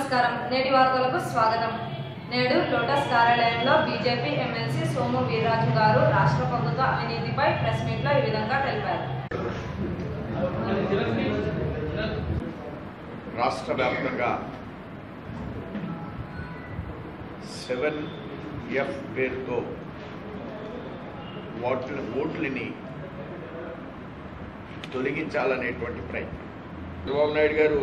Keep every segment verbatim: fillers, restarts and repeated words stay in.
నమస్కారం నేటి వార్తలకు స్వాగతం। నేడు లోటస్ కార్యాలయంలో బీజేపీ ఎమ్మెల్సీ సోము వీర్రాజు గారు రాష్ట్ర ప్రభుత్వ అవినీతిపై ప్రెస్ మీట్ లో ఈ విధంగా తెలిపారు। రాష్ట్ర వ్యాప్తంగా సెవెన్ ఎఫ్ పేరుతో ఓట్ల ఓట్లని తొలగించాలనేటువంటి ప్రయత్నం। చంద్రబాబు నాయుడు గారు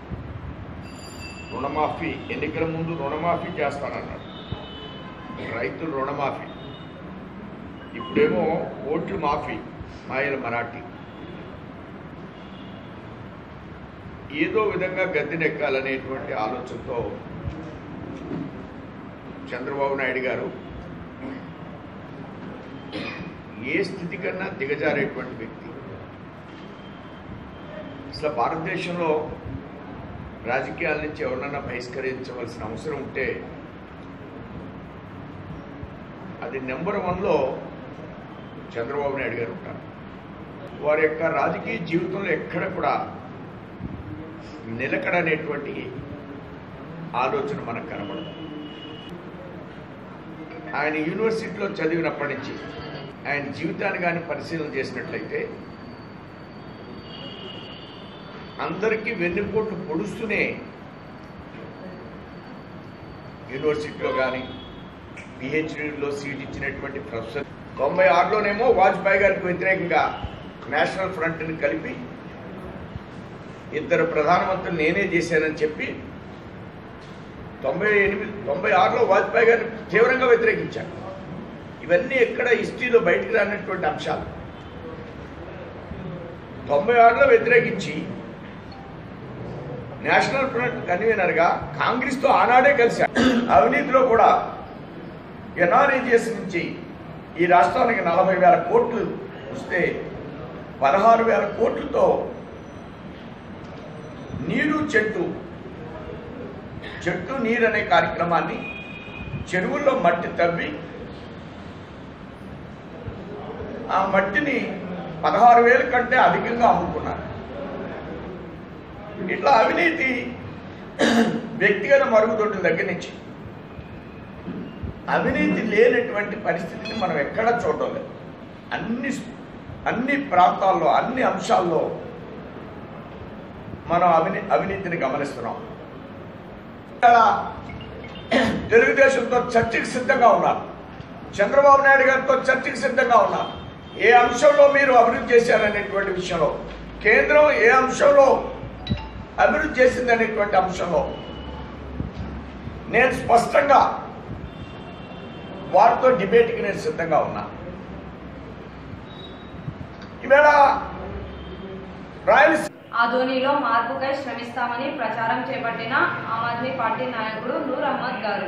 రుణమాఫీ ఎన్నికల ముందు రుణమాఫీ చేస్తానన్నాడు, రైతులు రుణమాఫీ, ఇప్పుడేమో ఓట్లు మాఫీ, మాయల మరాఠీ, ఏదో విధంగా గద్దెనెక్కాలనేటువంటి ఆలోచనతో చంద్రబాబు నాయుడు గారు ఏ స్థితి కన్నా దిగజారేటువంటి వ్యక్తి। అసలు భారతదేశంలో రాజకీయాల నుంచి ఎవరినన్నా బహిష్కరించవలసిన అవసరం ఉంటే అది నెంబర్ వన్లో చంద్రబాబు నాయుడు గారు ఉంటారు। వారి యొక్క రాజకీయ జీవితంలో ఎక్కడ కూడా నిలకడనేటువంటి ఆలోచన మనకు కనబడదు। ఆయన యూనివర్సిటీలో చదివినప్పటి నుంచి ఆయన జీవితాన్ని కానీ పరిశీలన చేసినట్లయితే అందరికీ వెన్నుపోట్లు పొడుస్తూనే యూనివర్సిటీలో కానీ పిహెచ్డీలో సీట్ ఇచ్చినటువంటి ప్రొఫెసర్ తొంభై ఆరులోనేమో వాజ్పేయి గారికి వ్యతిరేకంగా నేషనల్ ఫ్రంట్ని కలిపి ఇద్దరు ప్రధానమంత్రులు నేనే చేశానని చెప్పి తొంభై ఎనిమిది తొంభై ఆరులో వాజ్పేయి గారిని తీవ్రంగా వ్యతిరేకించారు। ఇవన్నీ ఎక్కడ హిస్టరీలో బయటకు రానటువంటి అంశాలు। తొంభై ఆరులో వ్యతిరేకించి నేషనల్ ఫ్రంట్ కన్వీనర్గా కాంగ్రెస్తో ఆనాడే కలిశారు। అవినీతిలో కూడా ఎన్ఆర్ఈజీఎస్ నుంచి ఈ రాష్ట్రానికి నలభై వేల కోట్లు వస్తే పదహారు వేల కోట్లతో నీరు చెట్టు చెట్టు నీరు అనే కార్యక్రమాన్ని చెరువుల్లో మట్టి తవ్వి ఆ మట్టిని పదహారు వేల కంటే అధికంగా అమ్ముకున్నారు। ఇట్లా అవినీతి వ్యక్తిగత మరుగుదొడ్ల దగ్గర నుంచి అవినీతి లేనటువంటి పరిస్థితిని మనం ఎక్కడా చూడడం లేదు। అన్ని అన్ని ప్రాంతాల్లో అన్ని అంశాల్లో మనం అవినీ అవినీతిని గమనిస్తున్నాం। తెలుగుదేశంతో చర్చకు సిద్ధంగా ఉన్నారు, చంద్రబాబు నాయుడు గారితో చర్చకు సిద్ధంగా ఉన్నారు। ఏ అంశంలో మీరు అభివృద్ధి చేశారనేటువంటి విషయంలో, కేంద్రం ఏ అంశంలో అభివృద్ధి చేసిందనేటువంటి అంశంలో నేను స్పష్టంగా వారితో డిబేట్కి నేను సిద్ధంగా ఉన్నా। ఇవాళ రాయలసీమ ఆదోనిలో మార్పుకై శ్రమిస్తామని ప్రచారం చేపట్టిన ఆమ్ ఆద్మీ పార్టీ నాయకుడు నూర్ అహ్మద్ గారు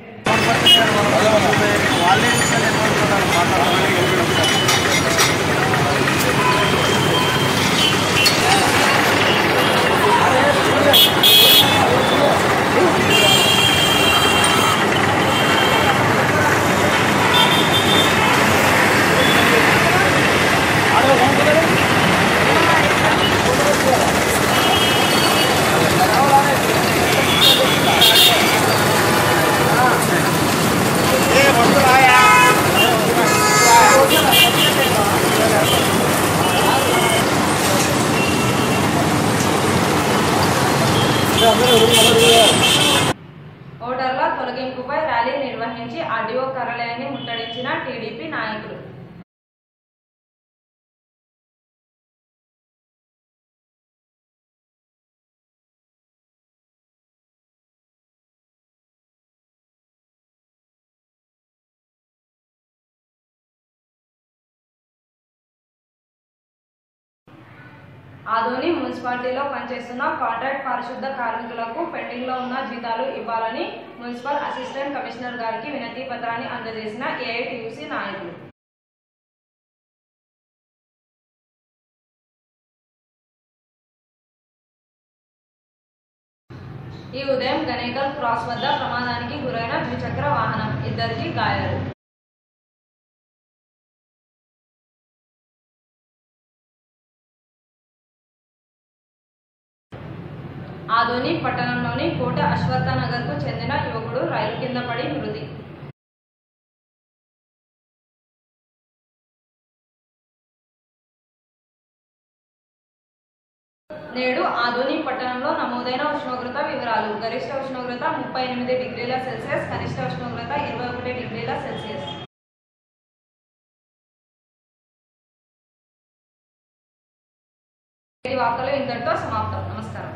ఓటర్ల తొలగింపుపై ర్యాలీ నిర్వహించి ఆర్డీఓ కార్యాలయాన్ని ముట్టడించిన టీడీపీ నాయకులు। ఆదోని మున్సిపాలిటీలో పనిచేస్తున్న కాంట్రాక్ట్ పారిశుద్ధ కార్మికులకు పెండింగ్ లో ఉన్న జీతాలు ఇవ్వాలని మున్సిపల్ అసిస్టెంట్ కమిషనర్ గారికి వినతి పత్రాన్ని అందజేసిన ఏఐటీయూసీ నాయకులు। ఈ ఉదయం గనేకల్ క్రాస్ వద్ద ప్రమాదానికి గురైన ద్విచక్ర వాహనం, ఇద్దరికి గాయాలు। ఆదోని పట్టణంలోని కోట అశ్వత్థ నగర్కు చెందిన యువకుడు రైలు కింద పడి మృతి. నేడు ఆదోని పట్టణంలో నమోదైన ఉష్ణోగ్రత వివరాలు. గరిష్ట ఉష్ణోగ్రత ముప్పై ఎనిమిది డిగ్రీల సెల్సియస్, కనిష్ట ఉష్ణోగ్రత ఇరవై ఒకటి డిగ్రీల సెల్సియస్. ఈ వార్తలు ఇంతటితో సమాప్తం. నమస్కారం.